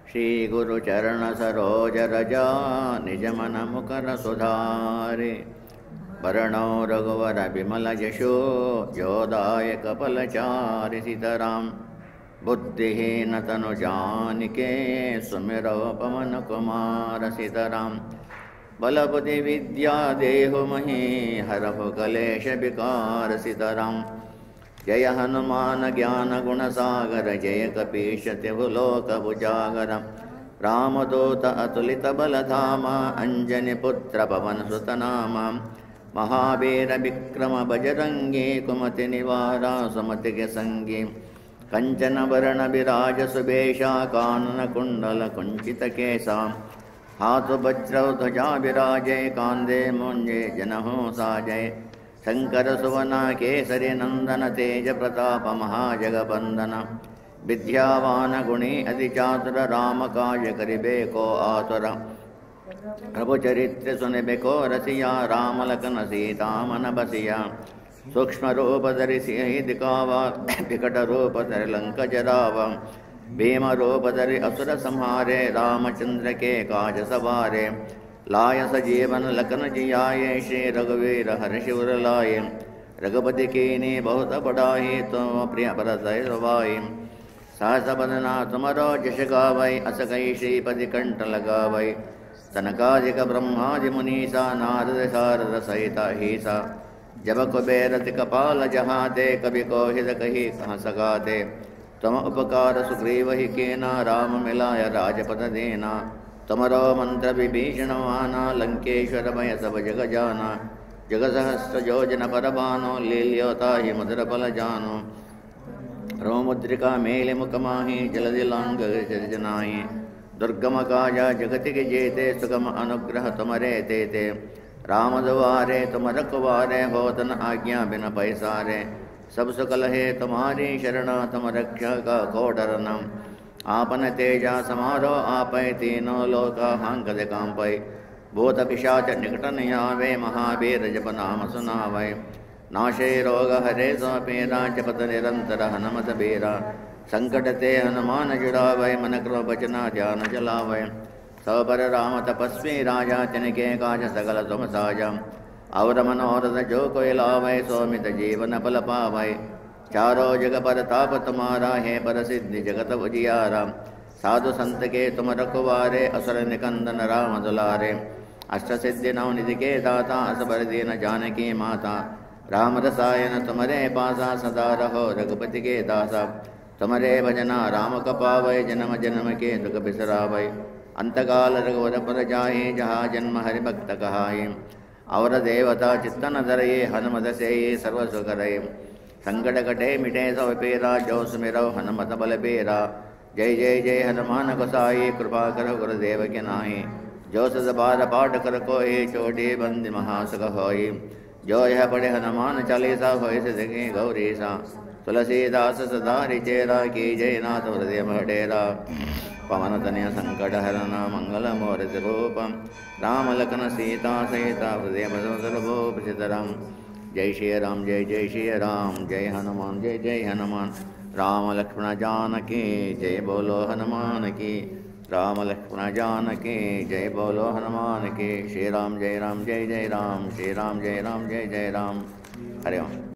श्री गुरु चरण सरोज रजा निज मन मुकर सुधारे। वरणो रघुवर विमल यशो जोदायक फलचारि सीताराम। बुद्धिहीन तनु जानिके सुमिरो पवन कुमार सीताराम। बल बुद्धि विद्या देहु महि हरहु कलेश विकार सीताराम। जय हनुमान ज्ञान गुण सागर जय कपीश तिहु लोक उजागर। रामदूत अतुलित बल धामा अंजनी पुत्र पवन सुत नामा। महावीर विक्रम बजरंगी कुमति निवारा सुमति के संगी। कंचन वरण विराज सुबेशा कानन कुंडल कुंचित केसा। हाथ वज्र ध्वजा विराजे कांधे मुंजे जनहु साजय। शंकर सुवन केसरी नंदन तेज प्रताप महाजगबंदन। विद्यावान गुणी अति चातुर राम काज करिबे को आतुर। प्रभु चरित्र सुनिबे को रसिया राम लखन सीता मन बसिया। सूक्ष्म रूप धरि सिंह दिखावा विकट रूप धरि लंक जरावा। भीम रूप धरि असुर संहारे रामचंद्र के काज सवारे। लाय सजीवन लखन जियाये श्री रघुवीर हर्षि उर लाये। रघुपति कीनी बहुत बड़ाई तुम प्रिय भरत सुभाई। सहस बदना तुमरो जश गावै अस कई श्रीपति कंठ लगावै। सनकादिक ब्रह्मादि मुनीसा नारद शारद सहित हीसा। जब कुबेर कपाल जहाते कवि कोहिद कही कहाँ सगाते। तुम उपकार सुग्रीव ही केना राम मिलाय राजपद देना। तुमरो मंत्र विभीषण माना लंकेश्वर भय सब जग जाना। जग सहस्र योजन पर बानो लील्योता ही मधुर बल जानो। रोमुद्रिका मेलि मुख माही जलधि लांग जनाही। दुर्गम काजा जगति के जेते सुगम अनुग्रह तुमरे तेते। राम दुआरे तुम रखवारे होत न आज्ञा बिन पैसारे। सब सुकल है तुम्हारी शरण तुम रक्षा का को डरना। आपन तेजा समारो आपै तीनों लोका हांकद कांपै। भूत पिशाच निकट नहीं आवे महावीर जप नाम सुनावै। नाशे रोग हरे सो पीरा जपत निरंतर हनुमत बीरा। संकट ते हनुमान जुड़ावै मन क्रम बचना ध्यान चलावै। सब पर राम तपस्वी राजा तिनके काज सकल तुम साजा। और मनोरथ जो कोई लावै सोमित जीवन फल पावै। चारों जग पर ताप तुम्हारा है पर सिद्धि जगत उजियारा। साधु संत के तुम रखवारे असुर निकंदन राम दुलारे। अष्ट सिद्धि नव निधि के दाता असबर दीन जानकी माता। राम रसायन तुमरे पासा सदा रहो रघुपति के दासा। तुमरे भजना राम कपावै जन्म जन्म के दुख बिसरावै। अंतकाल रघुवर पर जाहि जहाँ जन्म हरि भक्त कहाई। और देवता चित्तन धरये हनुमत से सर्व सुकरये। संकट कटे मिटे सब पीरा जो सुमिरौ हनुमत बल बीरा। जय जय जय हनुमान गोसाई कृपा करो गुरुदेव के नाहि। जो सद बार पाठ कर कोई चोटी बंदी महासुख होई। जो यह पढ़े हनुमान चालीसा होय सिद्धि गौरीसा। तुलसीदास सदा रिचेरा की जय नाथ हृदय डेरा। पवन तनय संकट हरना मंगल मूर्ति रूपम। राम लखन सीता सहिता हृदय सर्वभूप सीताराम। जय श्री राम जय जय श्री राम। जय हनुमान जय जय हनुमान। राम लक्ष्मण जानकी जय बोलो हनुमान की। राम लक्ष्मण जानकी जय बोलो हनुमान की। श्री राम जय जय राम। श्री राम जय जय राम। हरे राम।